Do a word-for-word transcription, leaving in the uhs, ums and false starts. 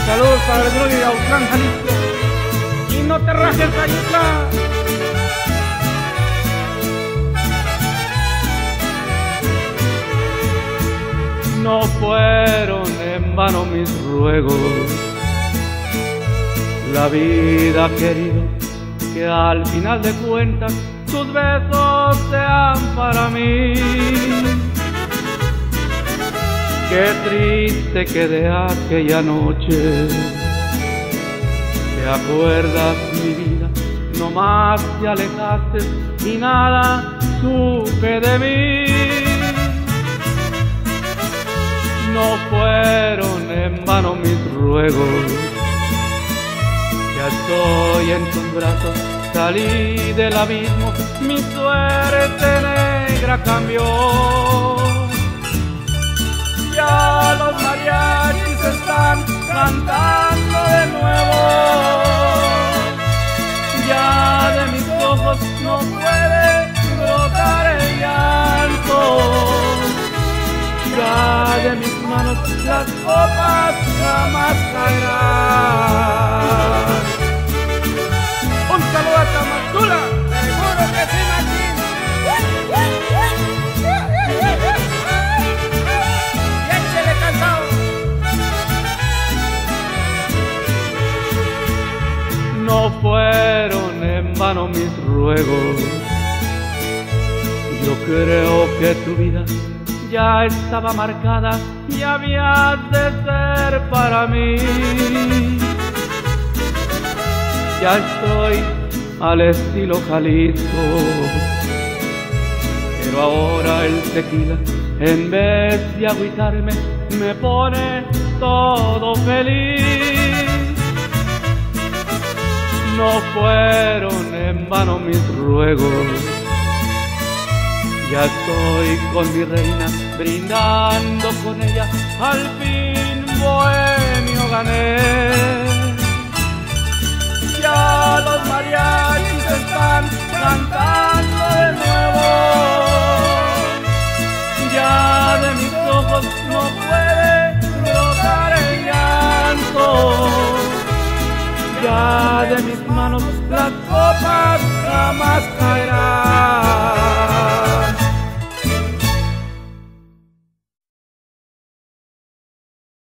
Saludos para el Gloria de Autlán, Jalisco. Y no te rajes, Ayutla. No fueron en vano mis ruegos. La vida ha querido que al final de cuentas tus besos sean para mí. Qué triste que de aquella noche te acuerdas, mi vida, no más te alejaste y nada supe de mí. No fueron en vano mis ruegos, ya estoy en tus brazos, salí del abismo, mi suerte negra cambió. Ya los mariachis están cantando de nuevo, ya de mis ojos no puede brotar el llanto, ya de mis manos las copas jamás caerán. Un saludo a Tamazula, seguro que sí, Martín. Y échale cantado. No fueron en vano mis ruegos, yo creo que tu vida ya estaba marcada y había de ser para mí. Ya estoy al estilo Jalisco, pero ahora el tequila, en vez de agüitarme, me pone todo feliz. No fueron en vano mis ruegos, ya estoy con mi reina, brindando con ella, al fin bohemio gané. Ya los mariachis están cantando de nuevo, ya de mis ojos no puede brotar el llanto, ya de mis manos las copas jamás caerán.